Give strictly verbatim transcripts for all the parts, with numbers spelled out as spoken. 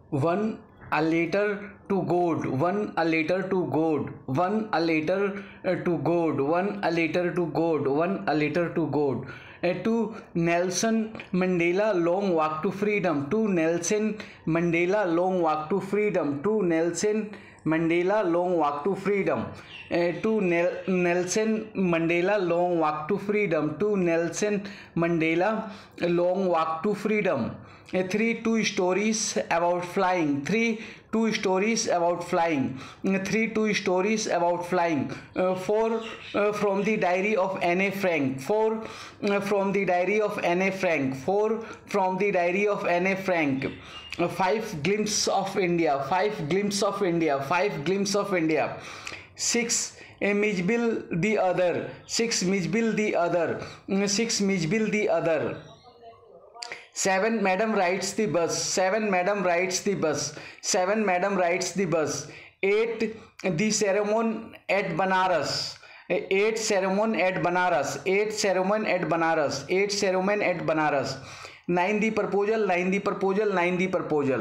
One a letter to God, one a letter to God, one a letter uh, to God, one a letter to God, one a letter to God. Uh, to Nelson Mandela, long walk to freedom. To Nelson Mandela, long walk to freedom. To Nelson Mandela, long walk to freedom. Uh, to Nel Nelson Mandela, long walk to freedom. To Nelson Mandela, long walk to freedom. Uh, three two stories about flying. Three two stories about flying. Uh, three two stories about flying. Uh, four uh, from the diary of Anne Frank. Four uh, from the diary of Anne Frank. Four from the diary of Anne Frank. Uh, five glimpse of India. Five glimpse of India. Five glimpse of India. Six a Mijbil the other. Six Mijbil the other. Uh, Six Mijbil the other. Seven Madam rides the bus. Seven Madam rides the bus. Seven Madam rides the bus. Eight the ceremony at Banaras. Eight ceremony at Banaras. Eight ceremony at Banaras. Eight ceremony at Banaras. Nine the proposal. Nine the proposal. Nine the proposal.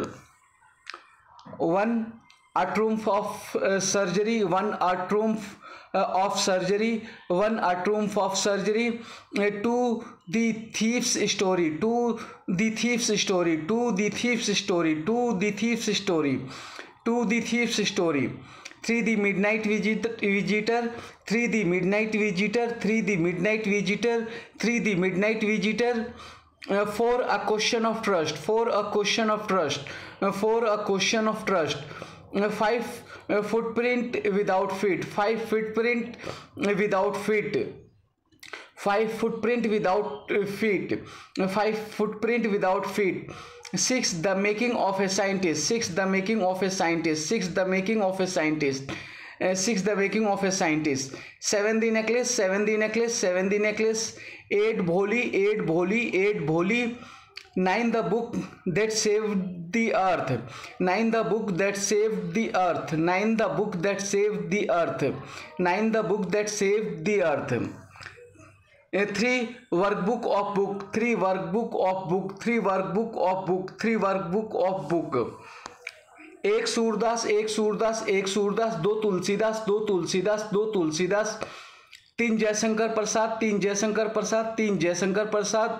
One a triumph of uh, surgery. One a triumph uh, of surgery. One a triumph of surgery. Uh, two the thief's story. Two the thief's story. Two the thief's story. Two the thief's story. Two the thief's story. Three the midnight visitor. Three the midnight visitor. Three the midnight visitor. Three the midnight visitor. Uh, four a question of trust. Four a question of trust. Uh, four a question of trust. Uh, five uh, footprint without feet. Five footprint without feet. Five footprint without uh, feet. Uh, five footprint without feet. Six the making of a scientist. Six the making of a scientist. Six the making of a scientist. Uh, six the making of a scientist. Seven the necklace. Seven the necklace. Seven the necklace. Eight bholi. Eight bholi. Eight bholi. Nine the book that saved the earth. Nine the book that saved the earth. Nine the book that saved the earth. Nine the book that saved the earth. A three workbook of book. Three workbook of book. Three workbook of book. Three workbook of book. एक सूरदास एक सूरदास एक सूरदास दो तुलसीदास दो तुलसीदास दो तुलसीदास तीन जयशंकर प्रसाद तीन जयशंकर प्रसाद तीन जयशंकर प्रसाद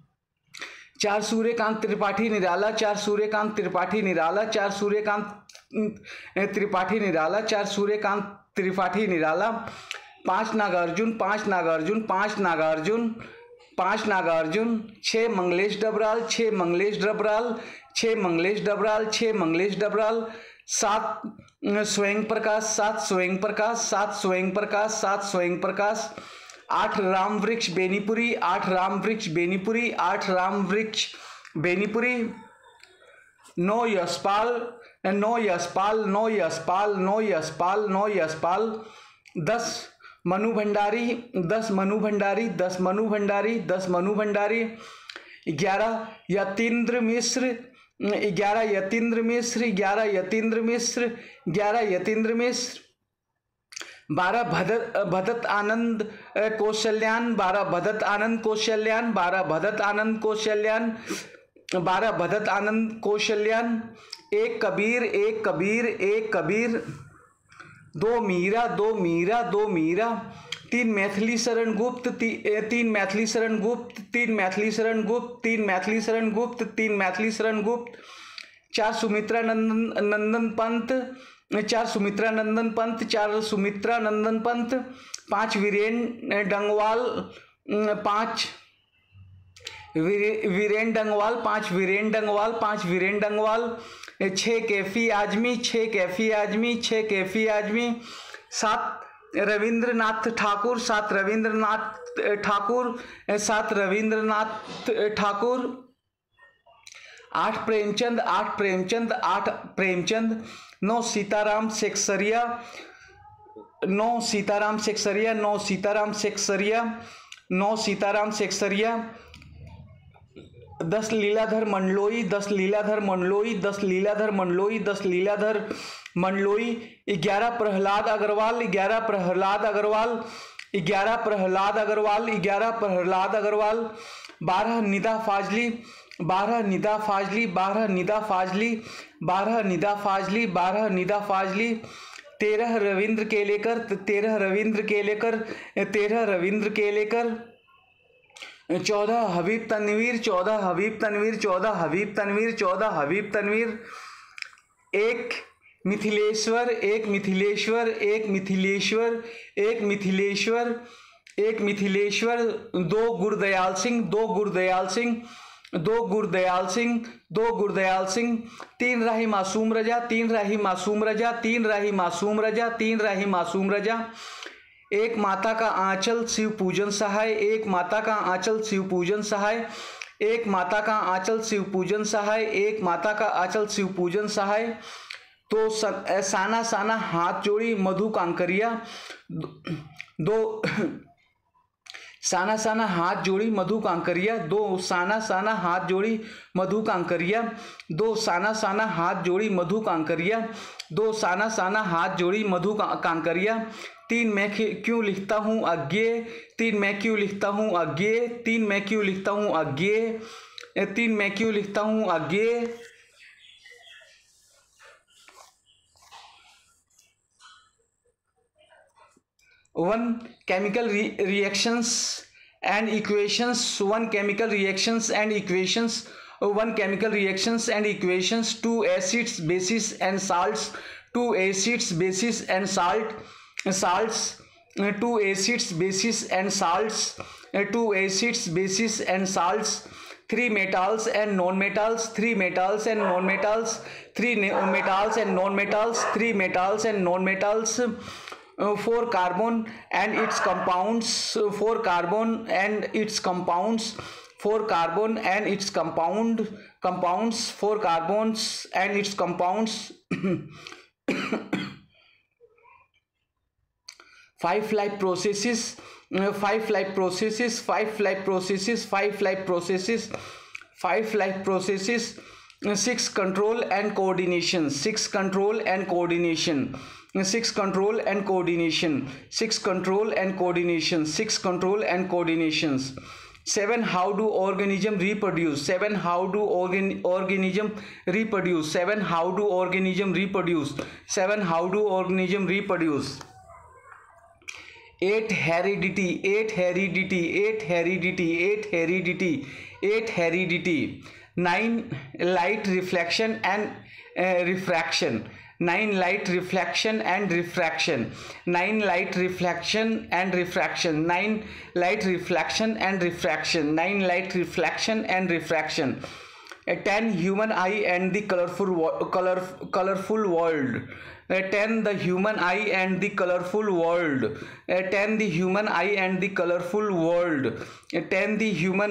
चार सूर्यकांत त्रिपाठी निराला चार सूर्यकांत त्रिपाठी निराला चार सूर्यकांत त्रिपाठी निराला चार सूर्यकांत त्रिपाठी निराला पांच नागार्जुन पांच नागार्जुन पांच नागार्जुन पांच नागार्जुन छः मंगलेश डबराल छः मंगलेश डबराल छः मंगलेश डबराल छः मंगलेश डबराल सात स्वयं प्रकाश सात स्वयं प्रकाश सात स्वयं प्रकाश सात स्वयं प्रकाश आठ राम वृक्ष बेनीपुरी आठ राम वृक्ष बेनीपुरी आठ राम वृक्ष बेनीपुरी नौ यशपाल नौ यशपाल नौ यशपाल नौ यशपाल नौ यशपाल दस मनु भंडारी दस मनु भंडारी दस मनु भंडारी दस मनु भंडारी ग्यारह यतीन्द्र मिश्र ग्यारह यतीन्द्र मिश्र ग्यारह यतीन्द्र मिश्र ग्यारह यतीन्द्र मिश्र बारह भदत भदत आनंद कौशल्यान बारह भदत आनंद कौशल्यान बारह भदत आनंद कौशल्यान बारह भदत आनंद कौशल्यान एक कबीर एक कबीर एक कबीर दो मीरा दो मीरा दो मीरा तीन मैथिली शरण गुप्त ती, तीन मैथिली शरण गुप्त तीन मैथिली शरण गुप्त तीन मैथिली शरण गुप्त तीन मैथिली शरण गुप्त चार सुमित्रा नंदन नंदन पंत चार सुमित्रा नंदन पंत चार सुमित्रा नंदन पंत पांच वीरेन डंगवाल पांच वीरेन डंगवाल पांच वीरेन डंगवाल पांच वीरेन डंगवाल छः कैफी आजमी छः कैफी आजमी छः कैफी आजमी सात रविंद्रनाथ ठाकुर सात रविंद्रनाथ ठाकुर सात रविंद्रनाथ ठाकुर आठ प्रेमचंद आठ प्रेमचंद आठ प्रेमचंद नौ सीताराम सेक्सरिया नौ सीताराम सेक्सरिया नौ सीताराम सेक्सरिया नौ सीताराम सेक्सरिया दस लीलाधर मंडलोई दस लीलाधर मंडलोई दस लीलाधर मंडलोई दस लीलाधर मंडलोई ग्यारह प्रहलाद अग्रवाल ग्यारह प्रहलाद अग्रवाल ग्यारह प्रहलाद अग्रवाल ग्यारह प्रहलाद अग्रवाल बारह निदा फाजली बारह निदा फाजली, बारह निदा फाजली, बारह निदा फाजली, बारह निदा फाजली। तेरह रविंद्र के लेकर, तेरह रविंद्र के लेकर, तेरह रविंद्र के लेकर। चौदह हबीब तनवीर, चौदह हबीब तनवीर, चौदह हबीब तनवीर, चौदह हबीब तनवीर। एक मिथिलेश्वर, एक मिथिलेश्वर, एक मिथिलेश्वर, एक मिथिलेश्वर, एक मिथिलेश्वर। दो गुरदयाल सिंह, दो गुरदयाल सिंह, दो गुरदयाल सिंह, दो गुरदयाल सिंह। तीन राही मासूम रजा, तीन राही मासूम रजा, तीन राही मासूम रजा, तीन राही मासूम रजा। एक माता का आंचल शिव पूजन सहाय, एक माता का आंचल शिव पूजन सहाय, एक माता का आंचल शिव पूजन सहाय, एक माता का आंचल शिव पूजन सहाय। तो साना साना हाथ जोड़ी मधु कांकरिया, दो साना साना हाथ जोड़ी मधु कांकरिया, दो साना साना हाथ जोड़ी मधु कांकरिया, दो साना साना हाथ जोड़ी मधु कांकरिया, दो साना साना हाथ जोड़ी मधु कांकरिया। तीन मैं क्यों लिखता हूँ अज्ञेय, तीन मैं क्यों लिखता हूँ अज्ञेय, तीन मैं क्यों लिखता हूँ अज्ञेय, तीन मैं क्यों लिखता हूँ Agyeya. One chemical reactions and equations, one chemical reactions and equations, one chemical reactions and equations. Two acids bases and salts, two acids bases and salt salts, two acids bases and salts, two acids bases and salts. Three metals and non-metals, three metals and non-metals, three metals and non-metals, three metals and non-metals. Uh, four carbon and its compounds, four carbon and its compounds, four carbon and its compound compounds, four carbons and its compounds. Five life processes, uh, five life processes, five life processes, five life processes, five life processes. Uh, six control and coordination, six control and coordination, uh, six control and coordination, six control and coordination, six control and coordinations. Seven how do organism reproduce, seven how do organ organism reproduce, seven how do organism reproduce, seven how do organism reproduce. Eight heredity, eight heredity, eight heredity, eight heredity, eight heredity. Nine light reflection and uh, refraction, nine light reflection and refraction, nine light reflection and refraction, nine light reflection and refraction, nine light reflection and refraction. Uh, ten human eye and the colorful color colorful world. Uh, ten the human eye and the colorful world. Uh, ten the human eye and the colorful world. Uh, ten the human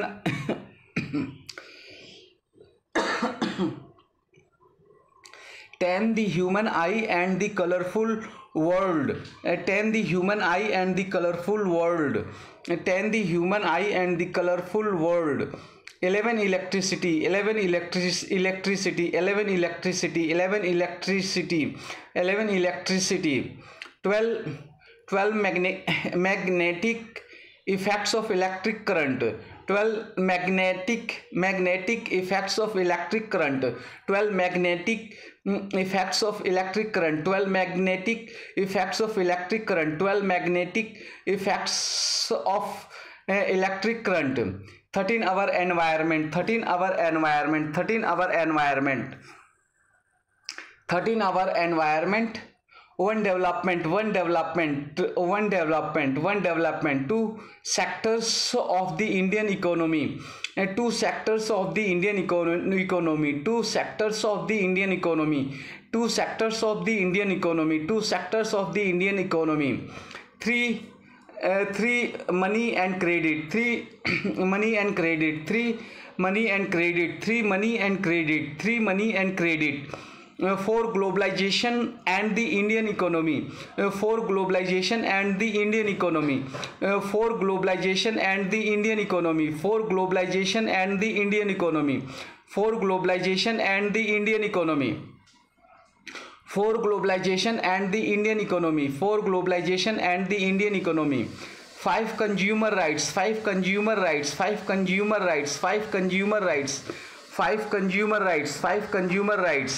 ten the human eye and the colorful world. Uh, ten the human eye and the colorful world. Uh, ten the human eye and the colorful world. eleven electricity, eleven electric electricity, eleven electricity, eleven electricity, eleven electricity. twelve twelve magnetic magnetic effects of electric current, twelve magnetic magnetic effects of electric current, twelve magnetic effects of electric current, twelve magnetic effects of electric current, twelve magnetic effects of uh, electric current. thirteen our environment, thirteen our environment, thirteen our environment, thirteen our environment. One development, one development, one development, one development. Two sectors of the Indian economy, and two sectors of the Indian economy, two sectors of the Indian economy, two sectors of the Indian economy, two sectors of the Indian economy. Three Uh, three money and credit, three money and credit, three money and credit, three money and credit, three money and credit. Uh, for globalization and the Indian economy, uh, for globalization and the Indian economy, uh, for globalization and the Indian economy, for globalization and the Indian economy, for globalization and the Indian economy. For globalization and the Indian economy, for globalization and the Indian economy. Five consumer rights, five consumer rights, five consumer rights, five consumer rights, five consumer rights, five consumer rights.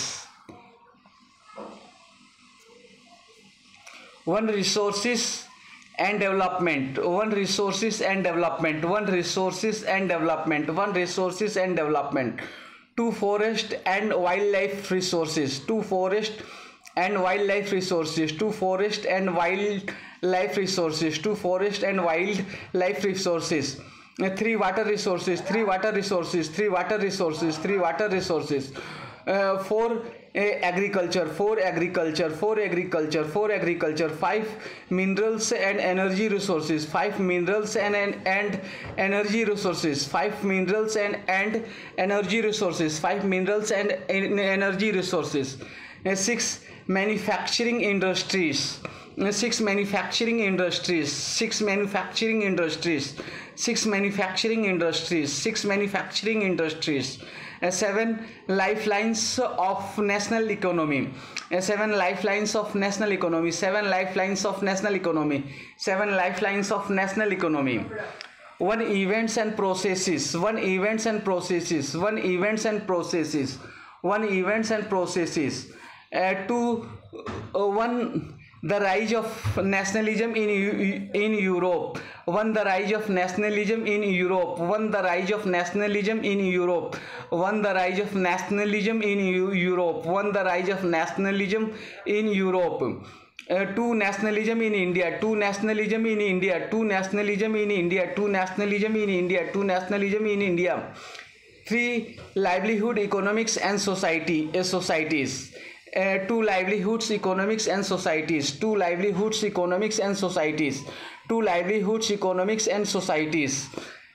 One resources and development, one resources and development, one resources and development, one resources and development. Two forest and wildlife resources, two forest and wildlife resources, two forest and wildlife resources, two forest and wildlife resources. Three water resources, three water resources, three water resources, three water resources. Uh, four uh, agriculture, four agriculture, four agriculture, four agriculture. Five minerals and energy resources, five minerals and and, and energy resources, five minerals and and energy resources, five minerals and, and energy resources. Uh, six manufacturing industries, uh, six manufacturing industries, six manufacturing industries, six manufacturing industries, six manufacturing industries. Uh, seven lifelines of national economy, uh, seven lifelines of national economy, seven lifelines of national economy, seven lifelines of national economy. One events and processes, one events and processes, one events and processes, one events and processes. Uh, two, uh, one the rise of nationalism in in Europe, one the rise of nationalism in Europe, one the rise of nationalism in Europe, one the rise of nationalism in Europe, one the rise of nationalism in Europe. Uh, two nationalism in India, two nationalism in India, two nationalism in India, two nationalism in India, two nationalism in India. Three livelihood economics and society uh, societies. Uh, two livelihoods economics and societies, two livelihoods economics and societies, two livelihoods economics and societies.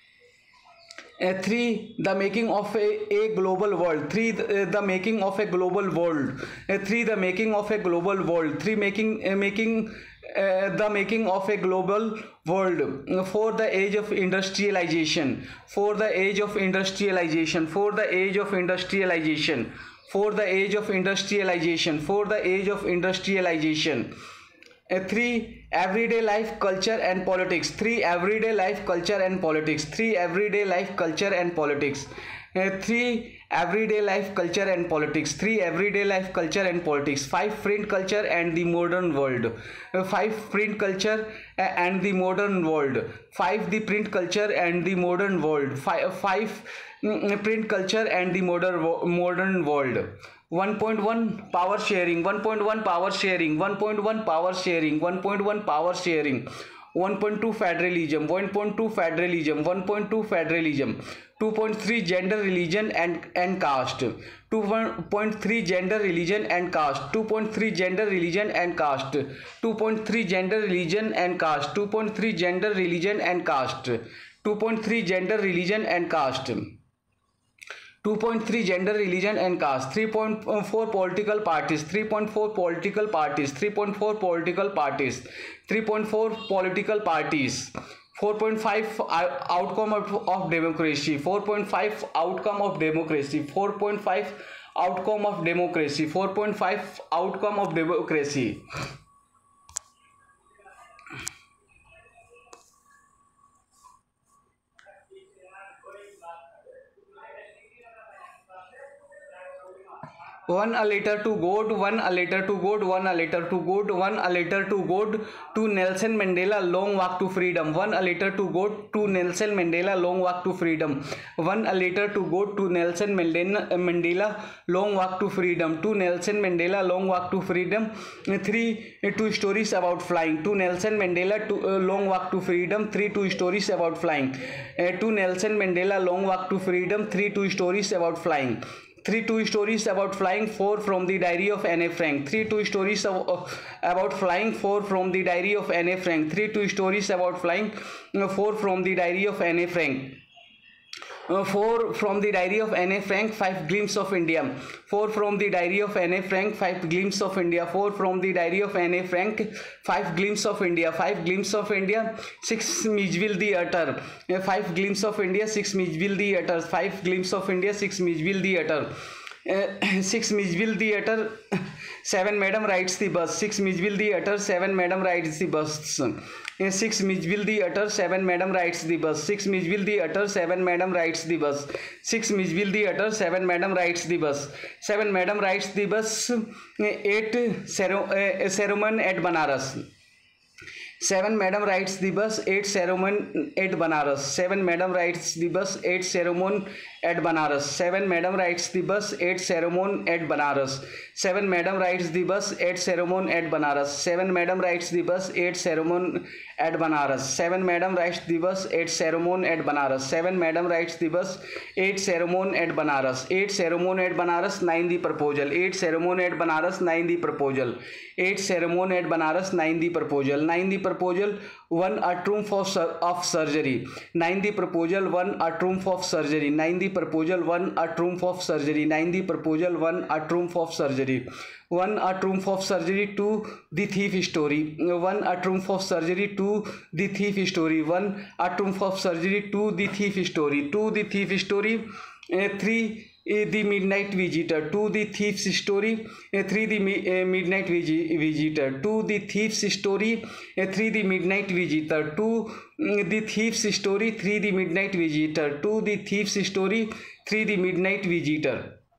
Uh, three the making of a, a global world, three the, uh, the making of a global world, uh, three the making of a global world, three making uh, making uh, the making of a global world. Uh, for the age of industrialization, for the age of industrialization, for the age of industrialization, for the age of industrialization, for the age of industrialization. Uh, three everyday life, culture and politics, three everyday life, culture and politics, three everyday life, culture and politics. Uh, three everyday life, culture and politics, three everyday life, culture and politics. Five print culture and the modern world, uh, five print culture uh, and the modern world, five the print culture and the modern world, five, five mm, print culture and the modern modern world. one point one power sharing, one point one power sharing, one point one power sharing, one point one power sharing. one point two federalism, one point two federalism, one point two federalism. two point three gender, religion and and caste, two point three gender, religion and caste, two point three gender, religion and caste, two point three gender, religion and caste, two point three gender, religion and caste, two point three gender, religion and caste. two point three gender, religion and caste. Three point four political parties, three point four political parties, three point four political parties, three point four political parties. four point five outcome of, of democracy, four point five outcome of democracy, four point five outcome of democracy, four point five outcome of democracy. One a letter to God, one a letter to God, one a letter to God, one a letter to God to Nelson Mandela, long walk to freedom. One a letter to God to Nelson Mandela, long walk to freedom. One a letter to God to Nelson Mandela, long walk to freedom. To Nelson Mandela, long walk to freedom. Three two stories about flying. To Nelson Mandela, to uh, long walk to freedom. Three two stories about flying. Uh, to Nelson Mandela, long walk to freedom. Three two stories about flying. Three two stories about flying. Four from the diary of Anne Frank. Three two stories of, uh, about flying. Four from the diary of Anne Frank. Three two stories about flying. Uh, four from the diary of Anne Frank. Uh, four from the diary of Anne Frank. Five glimpses of India. Four from the diary of Anne Frank. Five glimpses of India. Four from the diary of Anne Frank. Five glimpses of India. Five glimpses of India. Six Mijville the utter. Uh, five glimpses of India. Six Mijville the utter. Five glimpses of India. Six Mijville the utter. six Mijbil Theatre, seven Madam rides the bus. six Mijbil Theatre, seven Madam rides the bus. six Mijbil Theatre, seven Madam rides the bus. six Mijbil Theatre, seven Madam rides the bus. six Mijbil Theatre, seven Madam rides the bus. seven Madam rides the bus. eight Ceremony at Banaras. seven Madam rides the bus. eight Ceremony at Banaras. seven Madam rides the bus. eight Ceremony at Banaras. seven Madam rides the bus. eight Ceremony at Banaras. seven Madam rides the bus. eight Ceremony at Banaras. seven Madam rides the bus. eight Ceremony at Banaras. seven Madam rides the bus. eight Ceremony at Banaras. seven Madam rides the bus. eight Ceremony at Banaras. eight Ceremony at Banaras. nine The proposal. eight Ceremony at Banaras. nine The proposal. eight Ceremony at Banaras. nine The proposal. nine The proposal. one A triumph of, of surgery. nine The proposal. one A triumph of surgery. nine The proposal. one A triumph of surgery. nine The proposal. one A triumph of surgery. one A triumph of surgery. two The thief story. one A triumph of surgery. two The thief story. one A triumph of surgery. two The thief story. two The thief story. three The midnight visitor. two The thief's story. three The midnight visitor. two The thief's story. three The midnight visitor. two The thief's story. three The midnight visitor. two The thief's story. three The midnight visitor.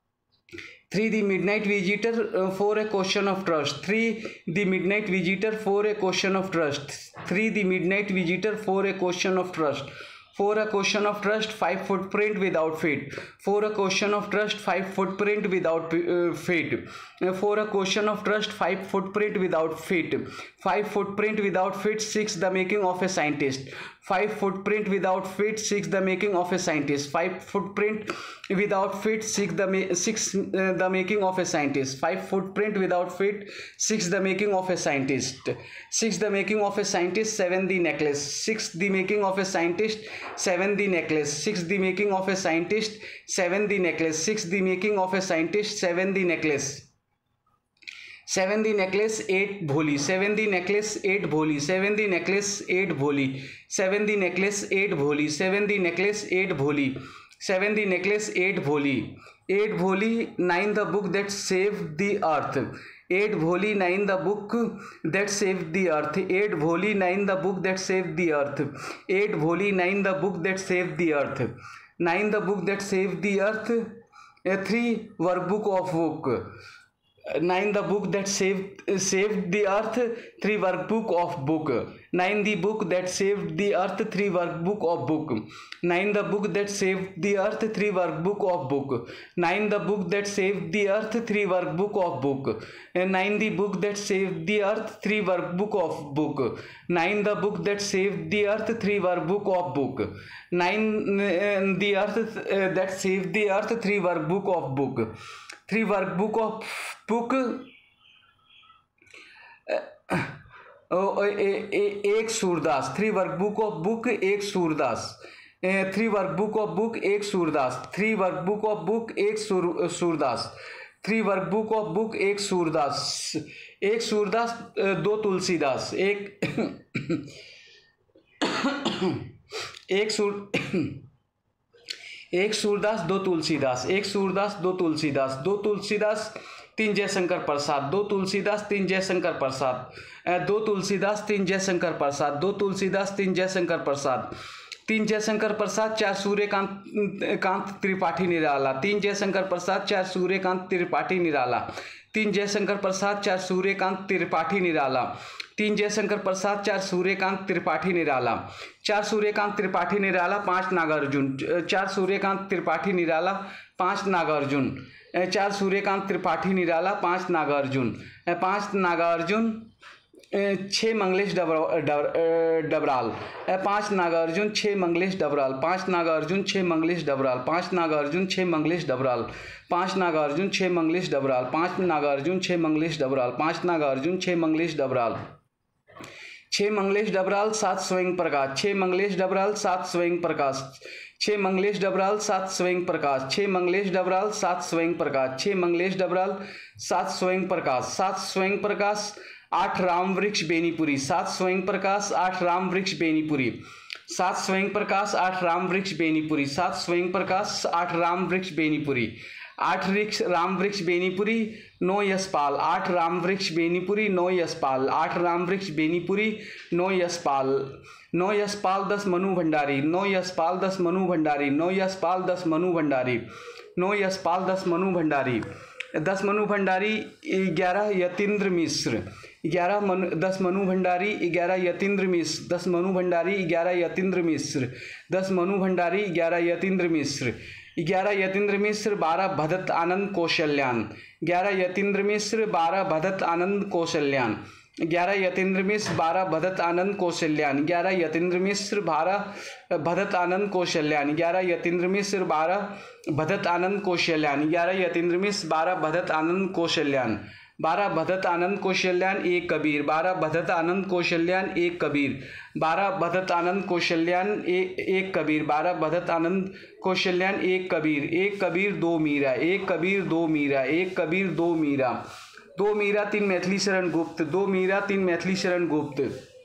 three The midnight visitor. uh, for a question of trust. three The midnight visitor. for a question of trust. three The midnight visitor. for a question of trust. for a question of trust. five footprint without feet. for a question of trust. five footprint without uh, feet. Uh, for a question of trust. five footprint without feet. five footprint without feet. six The making of a scientist. five footprint without feet. six The making of a scientist. five footprint without feet. six The ma six uh, The making of a scientist. five footprint without feet. six The making of a scientist. six The making of a scientist. seven The necklace. six The making of a scientist. seven The necklace. six The making of a scientist. seven The necklace. six The making of a scientist. seven The necklace. seven The necklace. eight Bholi. seven The necklace. eight Bholi. seven The necklace. eight Bholi. seven The necklace. eight Bholi. seven The necklace. eight Bholi. seven The necklace. eight Bholi. eight Bholi. nine The book that saved the earth. eight Bholi. nine The book that saved the earth. eight Bholi. nine The book that saved the earth. eight Bholi. nine The book that saved the earth. nine The book that saved the earth. three Workbook of book. nine The book that saved saved the earth. three Workbook of book. nine The book that saved the earth. three Workbook of book. nine The book that saved the earth. three Workbook of book. nine The book that saved the earth. three Workbook of book. nine The book that saved the earth. three Workbook of book. nine The book that saved the earth. three Workbook of book. nine The earth that saved the earth. three Workbook of book. three Workbook of book. एक Surdas. Three workbook of book. एक Surdas. Three workbook of book. एक Surdas. Three workbook of book. एक Surdas. Three workbook of book. एक सूरदास. एक सूरदास. दो तुलसीदास. एक एक सूर एक सूरदास. दो तुलसीदास. एक सूरदास. दो तुलसीदास. दो तुलसीदास. तीन जयशंकर प्रसाद. दो तुलसीदास. तीन जयशंकर प्रसाद. दो तुलसीदास. तीन जयशंकर प्रसाद. दो तुलसीदास. तीन जयशंकर प्रसाद. तीन जयशंकर प्रसाद. चार सूर्यकांत कांत त्रिपाठी निराला. तीन जयशंकर प्रसाद. चार सूर्यकांत त्रिपाठी निराला. तीन जयशंकर प्रसाद. चार सूर्यकांत त्रिपाठी निराला. तीन जयशंकर प्रसाद. चार सूर्यकांत त्रिपाठी निराला. चार सूर्यकांत त्रिपाठी निराला. पांच नागार्जुन. चार सूर्यकांत त्रिपाठी निराला. पांच नागार्जुन. चार सूर्यकांत त्रिपाठी निराला. पांच नागार्जुन. पांच नागार्जुन. छः मंगलेश डबराल. पांच नागार्जुन. छः मंगलेश डबराल. पांच नागार्जुन. छः मंगलेश डबराल. पांच नागार्जुन. छः मंगलेश डबराल. पांच नागार्जुन. छः मंगलेश डबराल. पांच नागार्जुन. छः मंगलेश डबराल. पांच नागार्जुन. छः मंगलेश डबराल. छः मंगलेश डबराल. सात स्वयं प्रकाश. छः मंगलेश डबराल. सात स्वयं प्रकाश. छः मंगलेश डबराल. सात स्वयं प्रकाश. छः मंगलेश डबराल. सात स्वयं प्रकाश. छः मंगलेश डबराल. सात स्वयं प्रकाश. सात स्वयं प्रकाश. आठ राम वृक्ष बेनीपुरी. सात स्वयं प्रकाश. आठ राम वृक्ष बेनीपुरी. सात स्वयं प्रकाश. आठ राम वृक्ष बेनीपुरी. सात स्वयं प्रकाश. आठ राम वृक्ष बेनीपुरी. आठ वृक्ष राम वृक्ष बेनीपुरी नो यशपाल, आठ राम वृक्ष बेनीपुरी नो यशपाल, आठ राम वृक्ष बेनीपुरी नो यशपाल, नो यशपाल दस मनु भंडारी, नो यशपाल दस मनु भंडारी, नो यशपाल दस मनु भंडारी, नो यशपाल दस मनु भंडारी, दस मनु भंडारी ग्यारह यतीन्द्र मिश्र, ग्यारह मनु दस मनु भंडारी ग्यारह यतीन्द्र मिश्र, दस मनु भंडारी ग्यारह यतीन्द्र मिश्र, दस मनु भंडारी ग्यारह यतीन्द्र मिश्र, ग्यारह यतीन्द्र मिश्र बारह भदत आनंद कौशल्यान, ग्यारह यतीन्द्र मिश्र बारह भदत आनंद कौशल्यान, ग्यारह यतीन्द्र मिश्र बारह भदत आनंद कौशल्यान, ग्यारह यतीन्द्र मिश्र बारह भदत आनंद कौशल्यान, ग्यारह यतीन्द्र मिश्र बारह भदत आनंद कौशल्यान, ग्यारह यतीन्द्र मिश्र बारह भदत आनंद कौशल्यान, बारह भदत आनंद कौशल्यान एक कबीर, बारह भदत आनंद कौशल्यान एक कबीर, बारह भदत आनंद कौशल्यान एक कबीर, बारह भदत आनंद कौशल्यान एक कबीर, एक कबीर दो मीरा, एक कबीर दो मीरा, एक कबीर दो मीरा, दो मीरा तीन मैथिली शरण गुप्त, दो मीरा तीन मैथिली शरण गुप्त,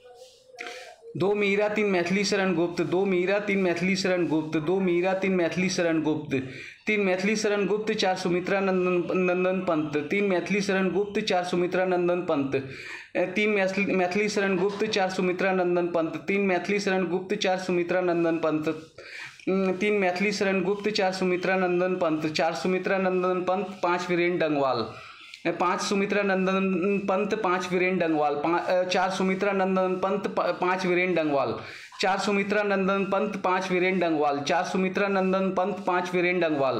दो मीरा तीन मैथिली शरण गुप्त, दो मीरा तीन मैथिली शरण गुप्त, दो मीरा तीन मैथिली शरण गुप्त, तीन मैथिली शरण गुप्त चार सुमित्रा नंदन नंदन पंत, तीन मैथिली शरण गुप्त चार सुमित्रा नंदन पंत, तीन मैथिली शरण गुप्त चार सुमित्रा नंदन पंत, तीन मैथिली शरण गुप्त चार सुमित्रा नंदन पंत, तीन मैथिली शरण गुप्त चार सुमित्रा नंदन पंत, चार सुमित्रा नंदन पंत पाँच वीरेन डंगवाल, पाँच सुमित्रा नंदन पंत पाँच वीरेन डंगवाल, चार सुमित्रा नंदन पंत पाँच वीरेन डंगवाल, चार सुमित्रा नंदन पंत पाँच वीरेन डंगवाल, चार सुमित्रा नंदन पंत पाँच वीरेन डंगवाल,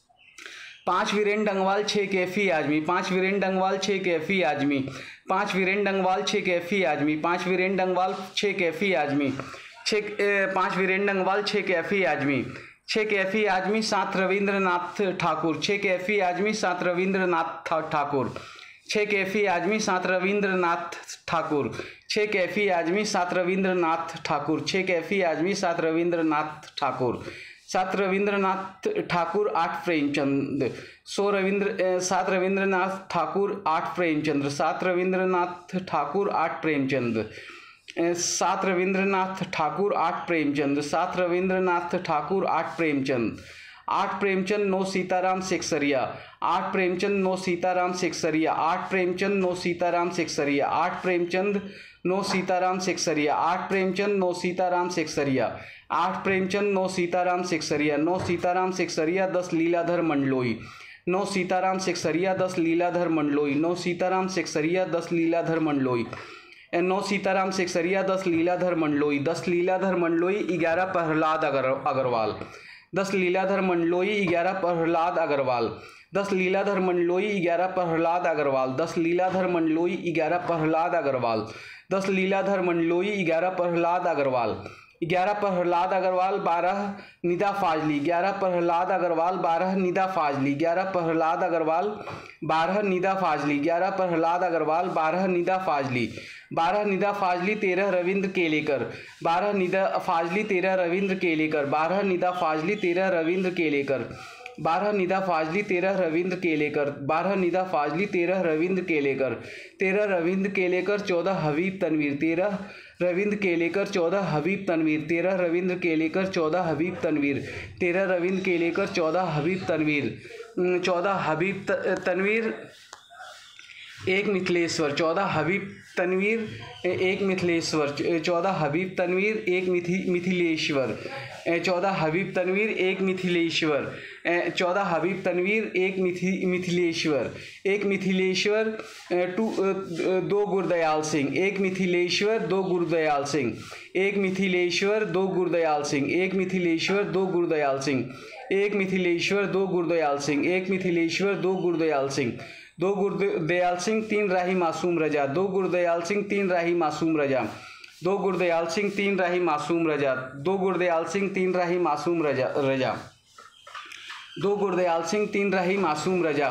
पाँच वीरेन डंगवाल छः कैफी आजमी, पाँच वीरेन डंगवाल छः कैफी आजमी, पाँच वीरेन डंगवाल छः कैफी आजमी, पाँच वीरेन डंगवाल छः कैफी आजमी, छः पाँच वीरेन डंगवाल छः कैफी आजमी, छः कैफी आजमी सात रविंद्रनाथ ठाकुर, छः कैफी आजमी सात रविंद्रनाथ ठाकुर, छः कैफी आजमी सात रविंद्रनाथ ठाकुर, छः कैफी आजमी सात रविंद्रनाथ ठाकुर, छः कैफी आजमी सात रविंद्रनाथ ठाकुर, सात रविंद्रनाथ ठाकुर आठ प्रेमचंद, सो रविंद्र सात रविंद्रनाथ ठाकुर आठ प्रेमचंद्र, सात रविंद्रनाथ ठाकुर आठ प्रेमचंद, सात रविंद्रनाथ ठाकुर आठ प्रेमचंद, सात रविंद्रनाथ ठाकुर आठ प्रेमचंद, आठ प्रेमचंद नौ सीताराम सेक्सरिया, आठ प्रेमचंद नौ सीताराम सेक्सरिया, आठ प्रेमचंद नौ सीताराम सेक्सरिया, आठ प्रेमचंद नौ सीताराम सेक्सरिया, आठ प्रेमचंद नौ सीताराम सेक्सरिया, आठ प्रेमचंद नौ सीताराम सेक्सरिया, नौ सीताराम सेक्सरिया दस लीलाधर मंडलोई, नौ सीताराम सेक्सरिया दस लीलाधर मंडलोई, नौ सीताराम सेक्सरिया दस लीलाधर मंडलोई, नौ सीताराम सेक्सरिया दस लीलाधर मंडलोई, दस लीलाधर मंडलोई ग्यारह प्रहलाद अग्रवाल, दस लीलाधर मंडलोई ग्यारह प्रहलाद अग्रवाल, दस लीलाधर मंडलोई ग्यारह प्रहलाद अग्रवाल, दस लीलाधर मंडलोई ग्यारह प्रहलाद अग्रवाल, दस लीलाधर मंडलोई ग्यारह प्रहलाद अग्रवाल, ग्यारह प्रहलाद अग्रवाल बारह निदा फाजली, ग्यारह प्रहलाद अग्रवाल बारह निदा फाजली, ग्यारह प्रहलाद अग्रवाल बारह निदा फाजली, ग्यारह प्रहलाद अग्रवाल बारह निदा फाजली, बारह निदा फाजली तेरह रविंद्र केलेकर, बारह निदा फाजली तेरह रविंद्र केलेकर, बारह निदा फाजली तेरह रविंद्र केलेकर, बारह निदा फाजली तेरह रविंद्र केलेकर, बारह निदा फाजली तेरह रविंद्र केलेकर, तेरह रविंद्र केलेकर चौदह हबीब तनवीर, तेरह रविंद्र केलेकर चौदह हबीब तनवीर, तेरह रविंद्र केलेकर चौदह हबीब तनवीर, तेरह रविंद्र केलेकर चौदह हबीब तनवीर, चौदह हबीब तनवीर एक मिथिलेश्वर, चौदह हबीब तनवीर एक मिथिलेश्वर, चौदह हबीब तनवीर एक मिथि मिथिलेश्वर, चौदह हबीब तनवीर एक मिथिलेश्वर, चौदह हबीब तनवीर एक मिथि मिथिलेश्वर, एक मिथिलेश्वर टू दो गुरदयाल सिंह, एक मिथिलेश्वर दो गुरदयाल सिंह, एक मिथिलेश्वर दो गुरदयाल सिंह, एक मिथिलेश्वर दो गुरदयाल सिंह, एक मिथिलेश्वर दो गुरदयाल सिंह, एक मिथिलेश्वर दो गुरदयाल सिंह, दो गुरदयाल सिंह तीन राही मासूम रजा, दो गुरदयाल सिंह तीन राही मासूम रजा, दो गुरदयाल सिंह तीन राही मासूम रजा, दो गुरदयाल सिंह तीन राही मासूम रजा रजा दो गुरदयाल सिंह तीन राही मासूम रजा,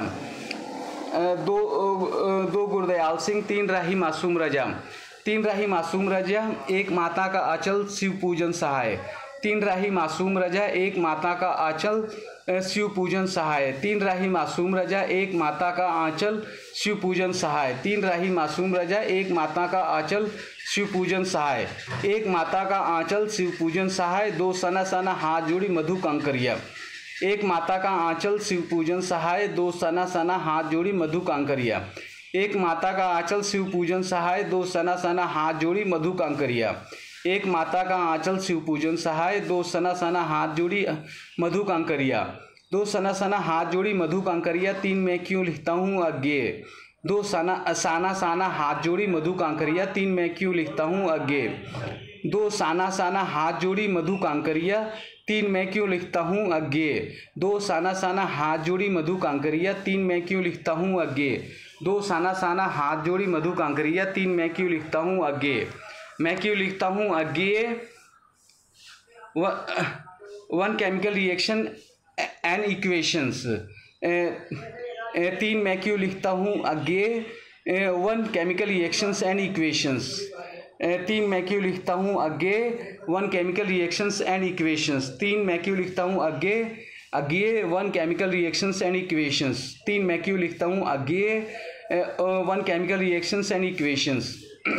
दो दो गुरदयाल सिंह तीन राही मासूम रजा, तीन राही मासूम रजा एक माता का आंचल शिव पूजन सहाय, तीन राही मासूम रजा एक माता का आंचल शिव पूजन सहाय, तीन राही मासूम रजा एक माता का आंचल शिव पूजन सहाय, तीन राही मासूम रजा एक माता का आंचल शिव पूजन सहाय, एक माता का आंचल शिव पूजन सहाय, दो सना सना हाथ जोड़ी मधु कंकरिया, एक माता का आंचल शिव पूजन सहाय, दो सना सना हाथ जोड़ी मधु कांकरिया। एक माता का आंचल शिव पूजन सहाय, दो सना सना हाथ जोड़ी मधु कांकरिया। एक माता का आंचल शिव पूजन सहाय, दो सना सना हाथ जोड़ी मधु कांकरिया। दो सना सना हाथ जोड़ी मधु कांकरिया, तीन मैं क्यों लिखता हूँ अज्ञेय। दो सना साना साना हाथ जोड़ी मधु कांकरिया, तीन मैं क्यों लिखता हूँ अज्ञेय। दो साना साना हाथ जोड़ी मधु कांकरिया, तीन मैं क्यों लिखता हूँ अज्ञेय। दो साना साना हाथ जोड़ी मधु कांकरिया, तीन मैं क्यों लिखता हूँ अज्ञेय। दो साना साना हाथ जोड़ी मधु कांकरिया, तीन मैं क्यों लिखता हूँ अज्ञेय। मैं क्यों लिखता हूँ Agyeya. One chemical reaction and equations, तीन मैं क्यों लिखता हूँ Agyeya. One chemical reactions and equations, तीन मैं क्यों लिखता हूँ Agyeya. One chemical reactions and equations, तीन मैं क्यों लिखता हूँ Agyeya. Agyeya one chemical reactions and equations, तीन मैं क्यों लिखता हूँ Agyeya. One chemical reactions and equations,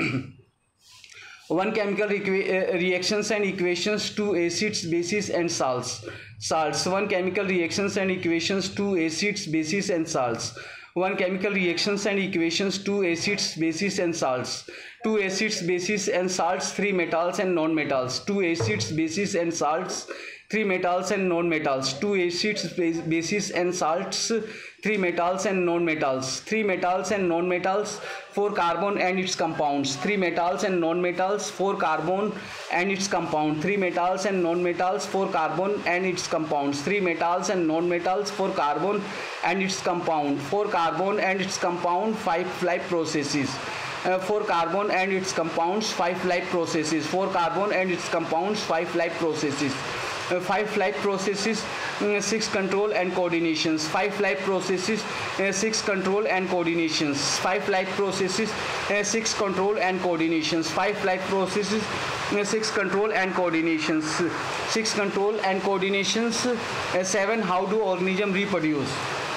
one chemical uh, reactions and equations, two acids, bases and salts. Salts. One chemical reactions and equations, two acids, bases and salts. One chemical reactions and equations, two acids, bases and salts. Two acids, bases and salts, three metals and non-metals. Two acids, bases and salts, three metals and non-metals. Two acids, bases and salts, three metals and non-metals. Three metals and non-metals, four carbon and its compounds. Three metals and non-metals, four carbon and its compound. Three metals and non-metals, four carbon and its compounds. Three metals and non-metals, four carbon and its compound. Four carbon and its compound, five life processes. Uh, four carbon and its compounds, five life processes. Four carbon and its compounds, five life processes. Uh, five life processes, uh, six control and coordinations. Five life processes, uh, six control and coordinations. Five life processes, uh, six control and coordinations. Five life processes, uh, six control and coordinations. Six control and coordinations. Uh, seven, how do organisms reproduce?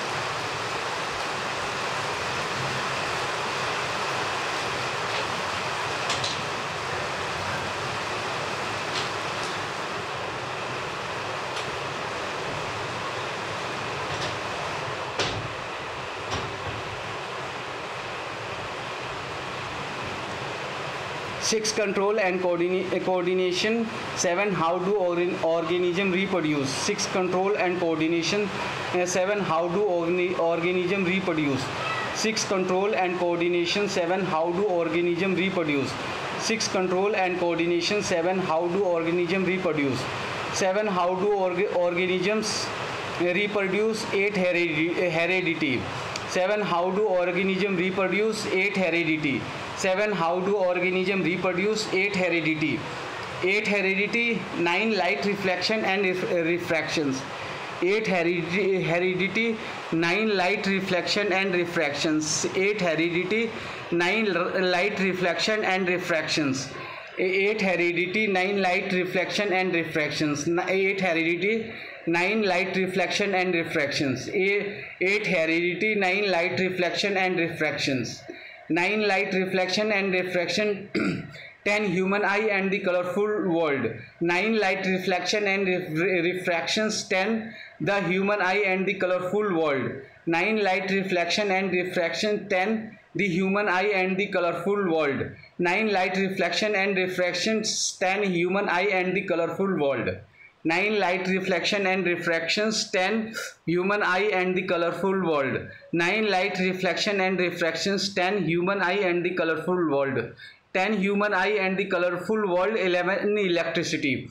Six, control and coordina coordination. Seven, how do organ organism reproduce? Six, control and coordination. Uh, seven, how do organ organism reproduce? Six, control and coordination. Seven, how do organism reproduce? Six, control and coordination. Seven, how do organism reproduce? Seven, how do org organisms reproduce? Eight, heredity. Seven, how do organism reproduce? Eight, heredity. Seven, how do organism reproduce? Eight, heredity. Eight, heredity. Nine, light reflection and ref refractions. Eight, heredity, heredity. Nine, light reflection and refractions. Eight, heredity. Nine, light reflection and refractions. Eight, heredity. Nine, light reflection and refractions. Eight, heredity. Nine, light reflection and refractions. Eight, eight, heredity. Nine, light reflection and refractions. Nine, light reflection and refraction. Ten, human eye and the colorful world. Nine, light reflection and ref refractions. Ten, the human eye and the colorful world. Nine, light reflection and refraction. Ten, the human eye and the colorful world. Nine, light reflection and refractions. Ten, human eye and the colorful world. Nine, light reflection and refractions. Ten, human eye and the colorful world. Nine, light reflection and refractions. Ten, human eye and the colorful world. Ten, human eye and the colorful world. Eleven, electricity.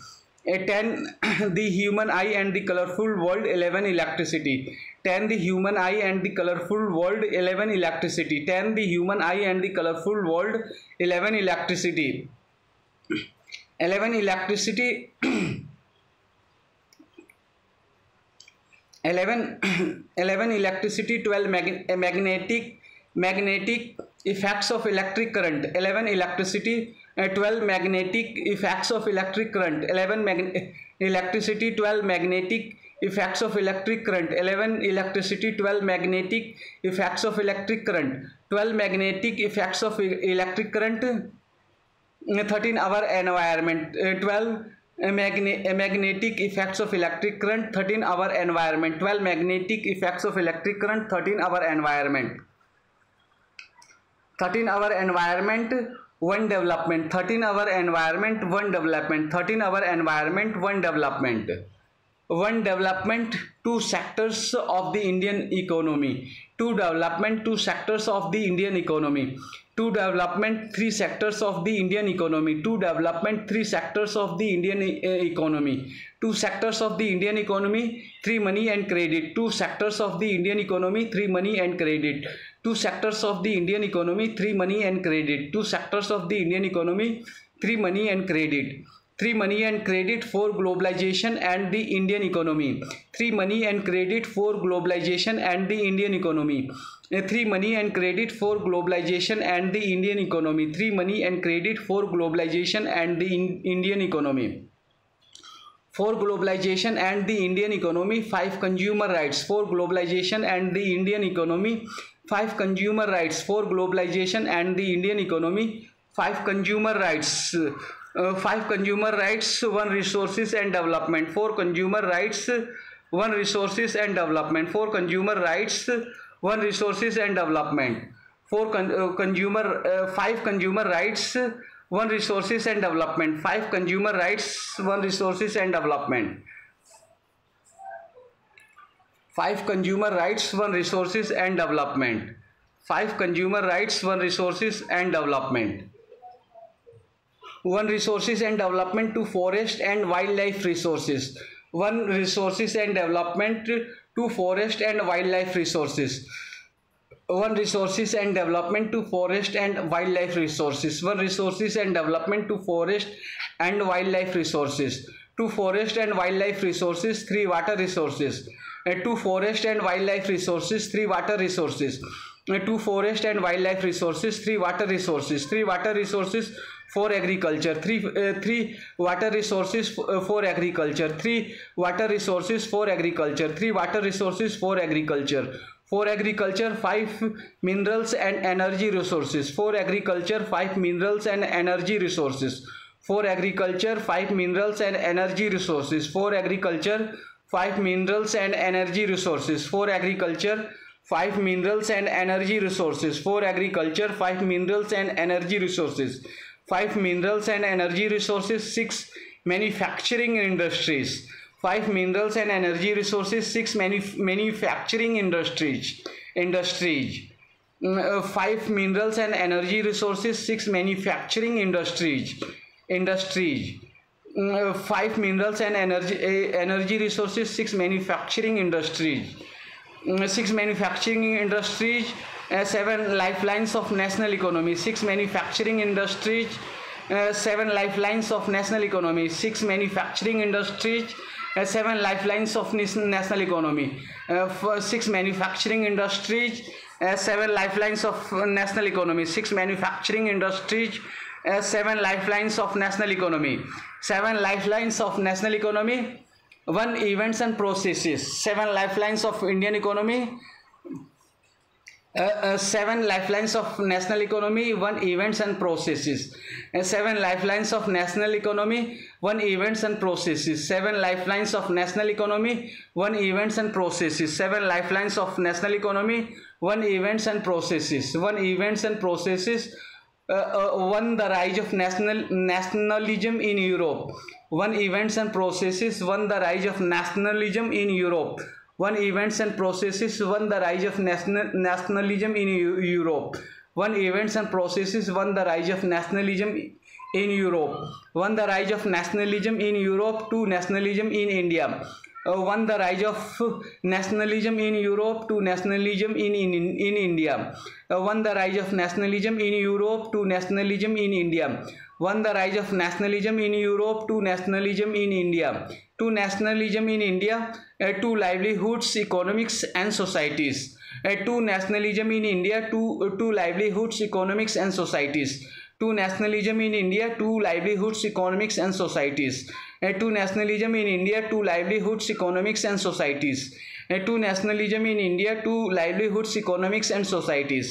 Ten, the human eye and the colorful world. Eleven, electricity. Ten, the human eye and the colorful world. Eleven, electricity. Ten, the human eye and the colorful world. Eleven, electricity. Eleven, electricity. eleven, eleven, electricity. Twelve, mag magnetic magnetic effects of electric current. Eleven, electricity. Uh, twelve, magnetic effects of electric current. Eleven, mag electricity. Twelve, magnetic effects of electric current. Eleven, electricity. Twelve, magnetic effects of electric current. Twelve, magnetic effects of electric current. Thirteen, our environment. Uh, twelve, Magne- magnetic effects of electric current, thirteen our environment. twelve magnetic effects of electric current, thirteen our environment. thirteen our environment, one development. thirteen our environment, one development. thirteen our environment, one development. One development, two sectors of the Indian economy. Two development, two sectors of the Indian economy. Two development, three sectors of the Indian economy. Two development, three sectors of the Indian e economy. Two sectors of the Indian economy, three money and credit. Two sectors of the Indian economy, three money and credit. Two sectors of the Indian economy, three money and credit. Two sectors of the Indian economy, three money and credit. Three money and credit for globalization and the Indian economy. Three money and credit for globalization and the Indian economy. Three money and credit for globalization and the Indian economy. Three money and credit for globalization and the in Indian economy. For globalization and the Indian economy, five consumer rights. For globalization and the Indian economy, five consumer rights. For globalization and the Indian economy, five consumer rights. Uh, five consumer rights, one resources and development. Four consumer rights, one resources and development. Four consumer rights, one resources and development. Four con uh, consumer, uh, five consumer rights, one resources and development. Five consumer rights, one resources and development. Five consumer rights, one resources and development. Five consumer rights, one resources and development. One resources and development to forest and wildlife resources. One resources and development to forest and wildlife resources. One resources and development to forest and wildlife resources. One resources and development to forest and wildlife resources. Two forest and wildlife resources, three water resources. Uh, two forest and wildlife resources, three water resources. Uh, two forest and wildlife resources, three water resources. Three water resources for agriculture. Three uh, three water resources uh, for agriculture. Three water resources for agriculture. Three water resources for agriculture. For agriculture, five minerals and energy resources. For agriculture, five minerals and energy resources. For agriculture, five minerals and energy resources. For agriculture, five minerals and energy resources. For agriculture, five minerals and energy resources. For agriculture, five minerals and energy resources. Five minerals and energy resources. Six manufacturing industries. Five minerals and energy resources. Six manuf manufacturing industries. Industries. Uh, five minerals and energy resources. Six manufacturing industries. Industries. Uh, five minerals and energy uh, energy resources. Six manufacturing industries. Uh, six manufacturing industries. Uh, seven lifelines of national economy. Six manufacturing industries. Uh, seven lifelines of national economy. Six manufacturing industries. Uh, seven lifelines of national economy. Uh, for six manufacturing industries. Uh, seven lifelines of national economy. Six manufacturing industries. Uh, seven lifelines of national economy. Seven lifelines of national economy. One events and processes. Seven lifelines of Indian economy. Uh, uh, seven lifelines of national economy, one events and processes. Uh, seven lifelines of national economy, one events and processes. Seven lifelines of national economy, one events and processes. Seven lifelines of national economy, one events and processes. One events and processes. Uh, uh, one the rise of national nationalism in Europe. One events and processes. One the rise of nationalism in Europe. One events and processes. One the rise of national nationalism in Europe. One events and processes. One the rise of nationalism in Europe. One the rise of nationalism in Europe to nationalism in India. Uh, one the rise of nationalism in Europe to nationalism in in, in India. Uh, one the rise of nationalism in Europe to nationalism in India. One the rise of nationalism in Europe to nationalism in India. To nationalism in India, uh, to livelihoods, economics and societies. Uh, to nationalism in India, to, uh, to livelihoods, economics and societies. To nationalism in India, to livelihoods, economics and societies. Uh, to nationalism in India, to livelihoods, economics and societies. Uh, to nationalism in India, to livelihoods, economics and societies.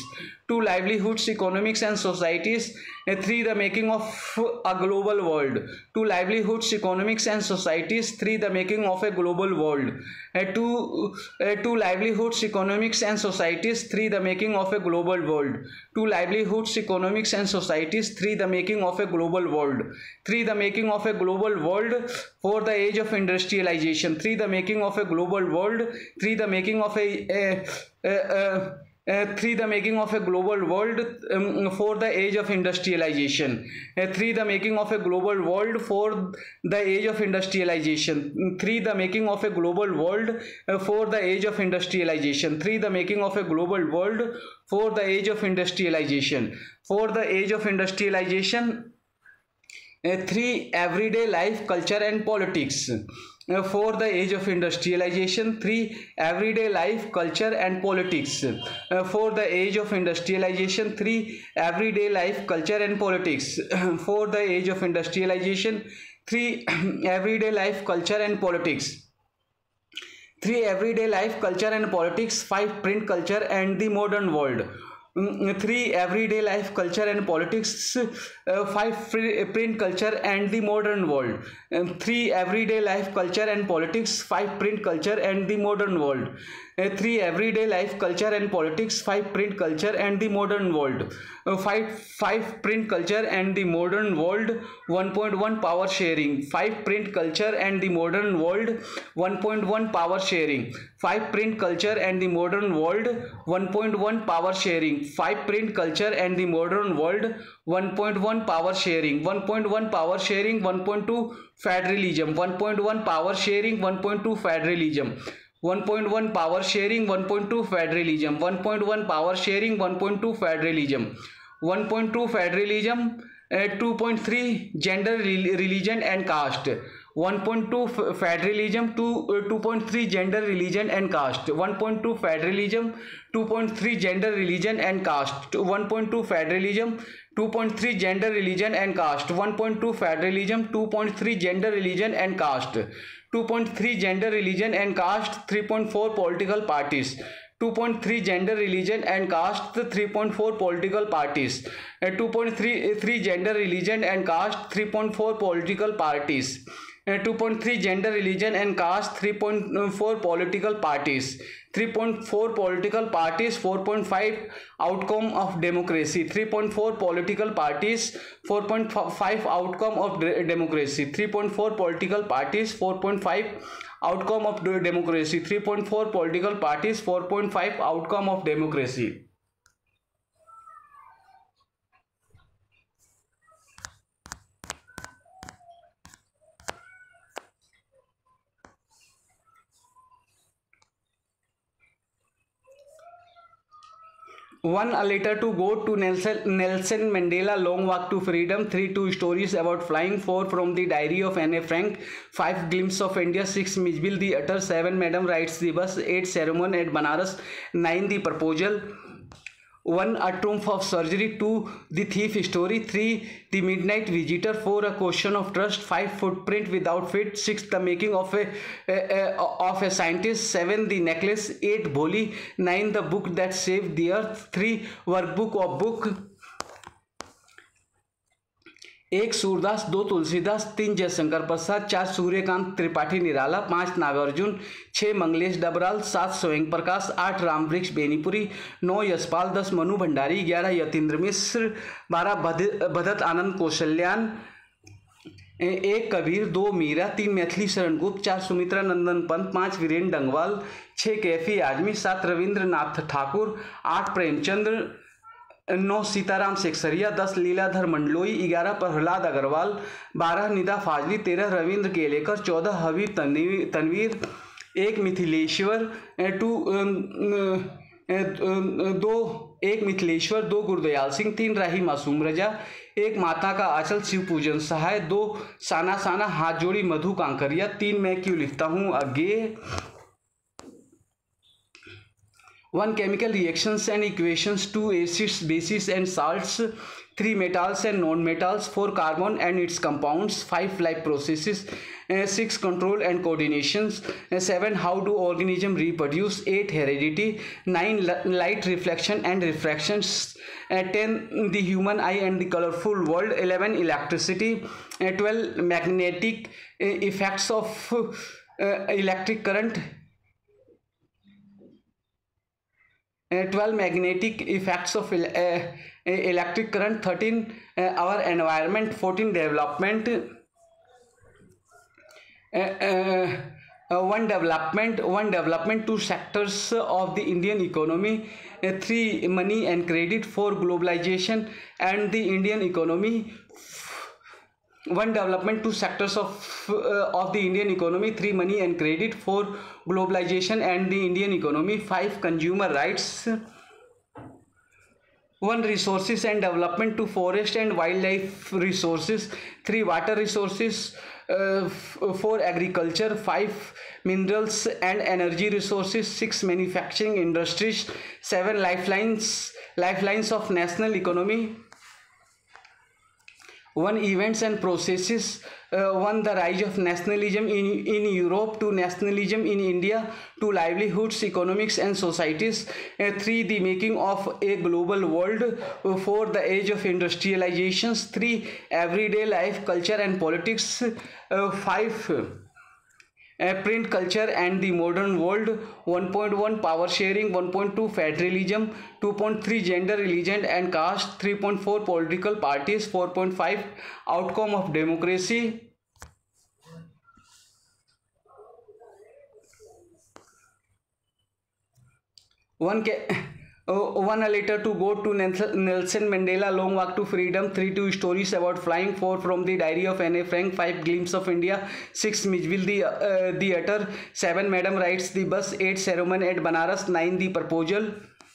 two livelihoods, economics and societies. Uh, three the making of a global world. Two livelihoods, economics and societies. Three the making of a global world. Uh, two uh, two livelihoods, economics and societies. Three the making of a global world. Two livelihoods, economics and societies. Three the making of a global world. Three the making of a global world. Four the age of industrialization. Three the making of a global world. Three the making of a, a, a, a Uh, three the making of a global world. Um, for the age of industrialization. Uh, three the making of a global world for the age of industrialization. Three the making of a global world uh, for the age of industrialization. Three the making of a global world for the age of industrialization. For the age of industrialization. Uh, three everyday life, culture and politics. Uh, for the age of industrialization. Three everyday life, culture and politics. Uh, for the age of industrialization. Three everyday life, culture and politics. For the age of industrialization. Three everyday life, culture and politics. Three everyday life, culture and politics. Five print culture and the modern world. Three everyday life, culture and politics. Uh, five print culture and the modern world. Um, three everyday life, culture and politics. Five print culture and the modern world. Uh, three everyday life, culture and politics. Five print culture and the modern world. Uh, five five print culture and the modern world. one point one power sharing. Five print culture and the modern world. one point one power sharing. Five print culture and the modern world. one point one power sharing. Five print culture and the modern world. one point one power sharing. one point one power sharing. one point two federalism. one point one power sharing. one point two federalism. one point one power sharing. one point two federalism. one point one power sharing. one point two federalism. one point two federalism. uh, two point three gender, religion and caste. one point two federalism. two, uh, two point three gender, religion and caste. one point two federalism. two point three gender, religion and caste. one point two federalism. two point three gender, religion and caste. one point two federalism. two point three gender, religion and caste. two point three gender, religion and caste. three point four political parties. two point three gender, religion and caste. three point four political parties. uh, two point three gender, religion and caste. three point four political parties. uh, two point three gender, religion and caste. three point four political parties. three point four political parties. four point five outcome of democracy. three point four political parties. four point five outcome of democracy. three point four political parties. four point five outcome of democracy. three point four political parties. four point five outcome of democracy. One, a letter to God to Nelson, Nelson Mandela, long walk to freedom. Three, two stories about flying. Four, from the diary of Anne Frank. Five, glimpse of India. Six, Mijbil the utter. Seven, Madam rides the bus. Eight, ceremony at Banaras. Nine, the proposal. One, a triumph of surgery. Two, the thief story. Three, the midnight visitor. Four, a question of trust. Five, footprint without feet. Six, the making of a, a, a of a scientist. Seven, the necklace. Eight, Bholi. Nine, the book that saved the earth. Three, workbook of book. एक सूरदास, दो तुलसीदास, तीन जयशंकर प्रसाद, चार सूर्यकांत त्रिपाठी निराला, पांच नागार्जुन, छह मंगलेश डबराल, सात स्वयं प्रकाश, आठ रामवृक्ष बेनीपुरी, नौ यशपाल, दस मनु भंडारी, ग्यारह यतीन्द्र मिश्र, बारह भदत आनंद कौशल्यान, एक कबीर, दो मीरा, तीन मैथिली शरण गुप्त, चार सुमित्रा नंदन पंत, पांच वीरेंद्र डंगवाल, छह कैफी आजमी, सात रविंद्र नाथ ठाकुर, आठ प्रेमचंद्र, नौ सीताराम सेक्सरिया, दस लीलाधर मंडलोई, ग्यारह प्रहलाद अग्रवाल, बारह निदा फाजली, तेरह रविंद्र केलेकर, चौदह हबीब तनवीर, एक मिथिलेश्वर, टू दो एक मिथिलेश्वर, दो गुरदयाल सिंह, तीन राही मासूम रजा, एक माता का आंचल शिव पूजन सहाय, दो साना साना हाथ जोड़ी मधु कांकरिया, तीन मैं क्यों लिखता हूँ आगे, one chemical reactions and equations, two acids, bases and salts, three metals and non-metals, four carbon and its compounds, five life processes, uh, six control and coordinations, uh, seven how do organism reproduce, eight heredity, nine light reflection and refractions, Uh, ten, the human eye and the colorful world. eleven, electricity. Uh, twelve, magnetic uh, effects of uh, electric current. Uh, twelve, magnetic effects of el uh, electric current. thirteen, uh, our environment. fourteen, development. Uh, uh, uh, one development one development two sectors of the Indian economy. Uh, three, money and credit. Four, globalization and the Indian economy. One development two sectors of uh, of the Indian economy. Three, money and credit. Four, globalization and the Indian economy. Five, consumer rights. One, resources and development. Two, forest and wildlife resources. Three, water resources. Uh, four, agriculture. Five, minerals and energy resources. Six, manufacturing industries. Seven, lifelines lifelines of national economy. One, events and processes. Uh, one, the rise of nationalism in in Europe. Two, nationalism in India. Two, livelihoods, economics and societies. Uh, three, the making of a global world. Uh, four, the age of industrializations. Three, everyday life, culture and politics. Uh, five, uh, print culture and the modern world. one point one, power sharing. one point two, federalism. two point three, gender, religion and caste. three point four, political parties. four point five, outcome of democracy. One ca Oh, one, a letter to go to Nelson Mandela, long walk to freedom. Three, two stories about flying. Four, from the diary of Anne Frank. Five, glimpse of India. Six, Mijville the uh, theater. Seven, Madam rides the bus. Eight, ceremony at Banaras. Nine, the proposal.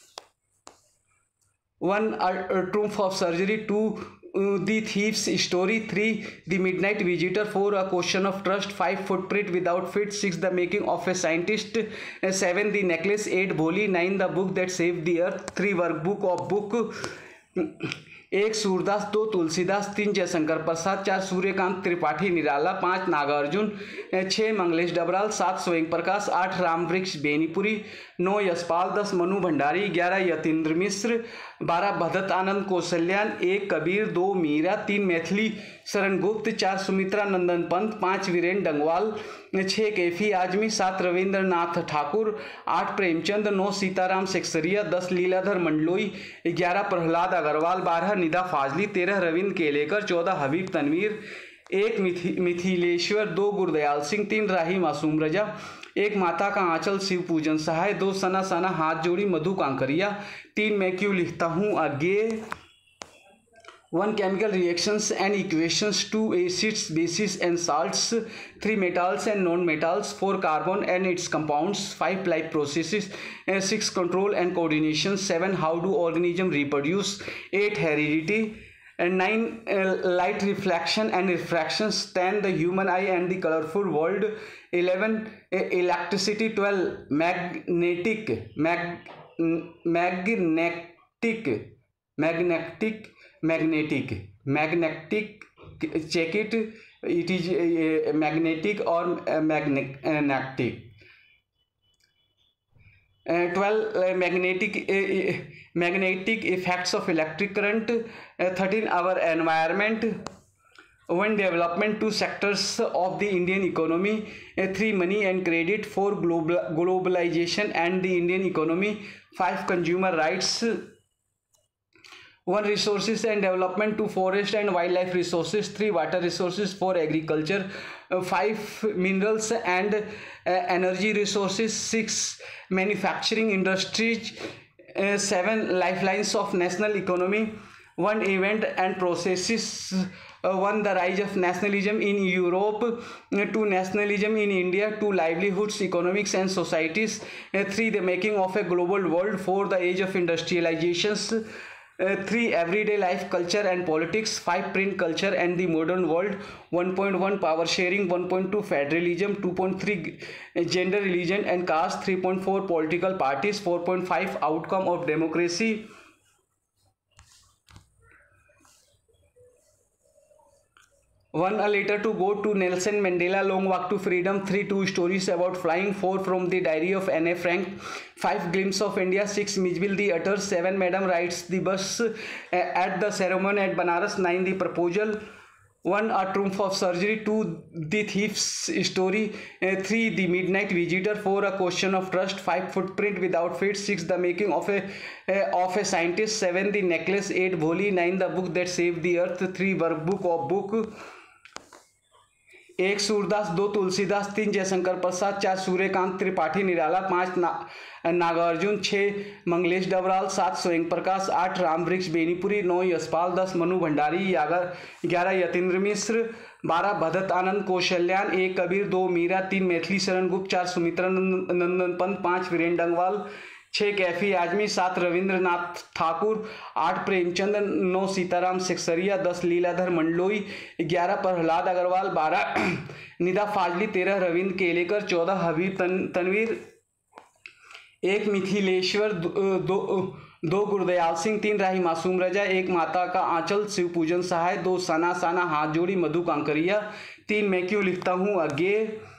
One, a, a triumph of surgery. Two, uh, the thief's story. Three, the midnight visitor. Four, a question of trust. Five, footprint without feet. Six, the making of a scientist. Uh, seven, the necklace. Eight, Bholi. Nine, the book that saved the earth. Three, workbook of book. एक, सूरदास. दो, तुलसीदास. तीन, जयशंकर प्रसाद. चार, सूर्यकांत त्रिपाठी निराला. पाँच, नागार्जुन. छः, मंगलेश डबराल. सात, स्वयं प्रकाश. आठ, रामवृक्ष बेनीपुरी. नौ, यशपाल. दस, मनु भंडारी. ग्यारह, यतीन्द्र मिश्र. बारह, भदत आनंद कौशल्यान. एक, कबीर. दो, मीरा. तीन, मैथिली शरण गुप्त. चार, सुमित्रा नंदन पंत. पाँच, वीरेंद्र डंगवाल. छः, कैफी आजमी. सात, रविंद्रनाथ ठाकुर. आठ, प्रेमचंद. नौ, सीताराम सेक्सरिया. दस, लीलाधर मंडलोई. ग्यारह, प्रहलाद अग्रवाल. बारह, निदा फाजली. तेरह, रविंद्र केलेकर. चौदह, हबीब तनवीर. एक, मिथि मिथिलेश्वर. दो, गुरदयाल सिंह. तीन, राही मासूम रजा. एक, माता का आंचल शिव पूजन सहाय. दो, सना सना हाथ जोड़ी मधु कांकरिया. तीन, मैं क्यों लिखता हूँ आगे. One, chemical reactions and equations. Two, acids, bases and salts. Three, metals and non-metals. Four, carbon and its compounds. Five, life processes. Uh, six, control and coordination. Seven, how do organisms reproduce. Eight, heredity. And nine, uh, light reflection and refractions. Ten, the human eye and the colorful world. Eleven, uh, electricity. Twelve, magnetic mag magnetic magnetic magnetic magnetic check it, it is uh, magnetic or uh, magnetic. Uh, twelve, uh, magnetic uh, magnetic effects of electric current. Uh, thirteen, our environment. One, development. Two, sectors of the Indian economy. Uh, three, money and credit. Four, global globalization and the Indian economy. Five, consumer rights. One, resources and development. Two, forest and wildlife resources. Three, water resources. Four, agriculture. Uh, five, minerals and uh, energy resources. Six, manufacturing industries. Uh, seven, lifelines of national economy. One, event and processes. Uh, one, the rise of nationalism in Europe. Uh, two, nationalism in India. Two, livelihoods, economics and societies. Uh, three, the making of a global world. Four, the age of industrializations. Uh, three, everyday life, culture and politics. Five, print culture and the modern world. one point one, power sharing. one point two, federalism. two point three, gender, religion and caste. three point four, political parties. four point five, outcome of democracy. One, a letter to go to Nelson Mandela, long walk to freedom. Three, two stories about flying. Four, from the diary of Anne Frank. Five, glimpse of India. Six, Mijbil the utter. Seven, Madam rides the bus at the ceremony at Banaras. Nine, the proposal. One, a triumph of surgery. Two, the thief's story. Uh, three, the midnight visitor. Four, a question of trust. Five, footprint without feet. Six, the making of a uh, of a scientist. Seven, the necklace. Eight, Bholi. Nine, the book that saved the earth. Three, workbook of book. एक सूरदास, दो तुलसीदास, तीन जयशंकर प्रसाद, चार सूर्यकांत त्रिपाठी निराला, पाँच ना, नागार्जुन, छः मंगलेश डबराल, सात स्वयं प्रकाश, आठ रामवृक्ष बेनीपुरी, नौ यशपाल, दस मनु भंडारी, ग्यारह यतीन्द्र मिश्र, बारह भदत आनंद कौशल्यान, एक कबीर, दो मीरा, तीन मैथिली शरण गुप्त, चार सुमित्रा नंदन पंत, पाँच वीरेंद्र डंगवाल, छः कैफी आजमी, सात रविंद्रनाथ ठाकुर, आठ प्रेमचंद, नौ सीताराम सेक्सरिया, दस लीलाधर मंडलोई, ग्यारह प्रहलाद अग्रवाल, बारह निदा फाजली, तेरह रविंद्र केलेकर, चौदह हबीब तन, तनवीर, एक मिथिलेश्वर, दो, दो दो गुरदयाल सिंह, तीन राही मासूम रजा, एक माता का आंचल शिव पूजन सहाय, दो सना साना हाथ जोड़ी मधु कांकरिया, तीन मैं क्यों लिखता हूँ Agyeya,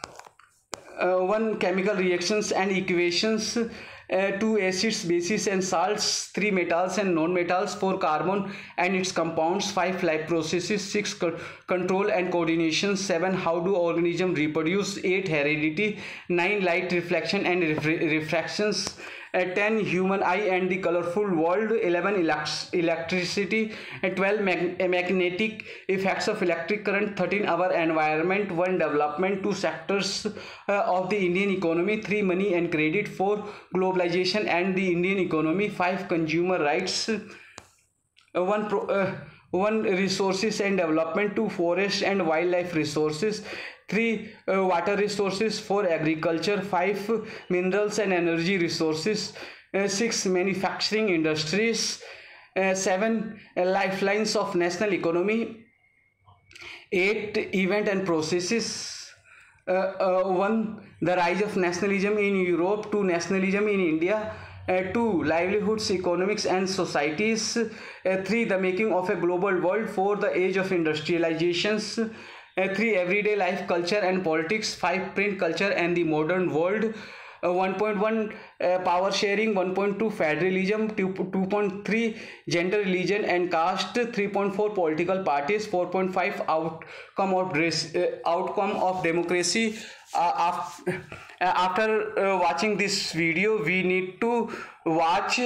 one chemical reactions and equations, Uh, two acids, bases and salts, three metals and non-metals, four carbon and its compounds, five life processes, six co control and coordination, seven how do organisms reproduce, eight heredity, nine light reflection and ref refractions, uh, ten human eye and the colorful world, eleven elect electricity, uh, twelve mag magnetic effects of electric current, thirteen our environment, one development, two sectors uh, of the Indian economy, three money and credit, four globalization and the Indian economy, five consumer rights, uh, one pro, uh, one resources and development, two forest and wildlife resources, three uh, water resources, four agriculture, five minerals and energy resources, uh, six manufacturing industries, uh, seven uh, lifelines of national economy, eight event and processes, uh, uh, one the rise of nationalism in Europe, two nationalism in India, uh, two livelihoods, economics and societies, uh, three the making of a global world, four the age of industrializations, uh, three everyday life, culture and politics, five print culture and the modern world, uh, one point one uh, power sharing, one point two federalism, two point three gender, religion and caste, three point four political parties, four point five outcome of uh, outcome of democracy. Uh, after, after uh, watching this video, we need to watch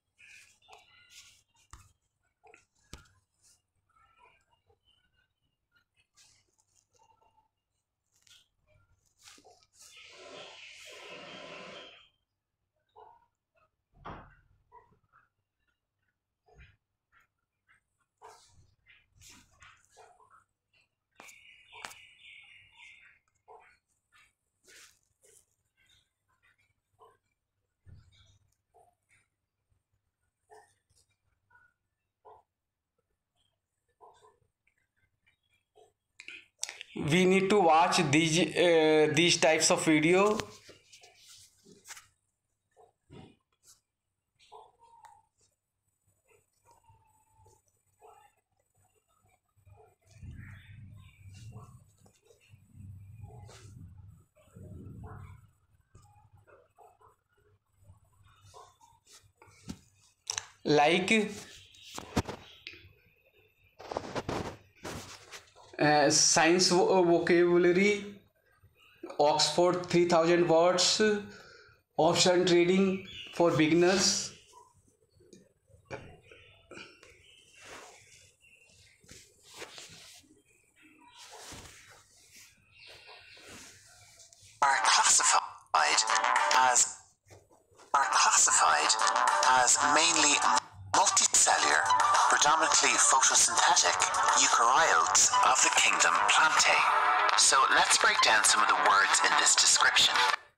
we need to watch these uh, these types of video. Like Uh, science vo vocabulary, Oxford three thousand words, option trading for beginners. Are classified as are classified as mainly multicellular, predominantly photosynthetic eukaryotes of the kingdom Plantae. So let's break down some of the words in this description.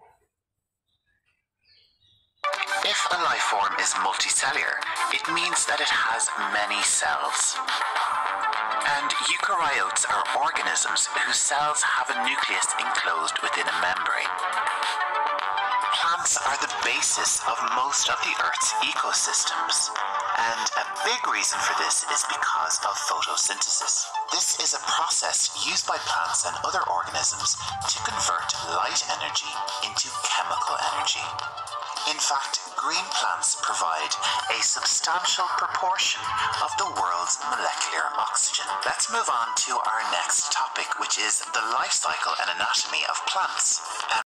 If a life form is multicellular, it means that it has many cells. And eukaryotes are organisms whose cells have a nucleus enclosed within a membrane. Plants Plants are the basis of most of the Earth's ecosystems, and a big reason for this is because of photosynthesis. This is a process used by plants and other organisms to convert light energy into chemical energy. In fact, green plants provide a substantial proportion of the world's molecular oxygen. Let's move on to our next topic, which is the life cycle and anatomy of plants.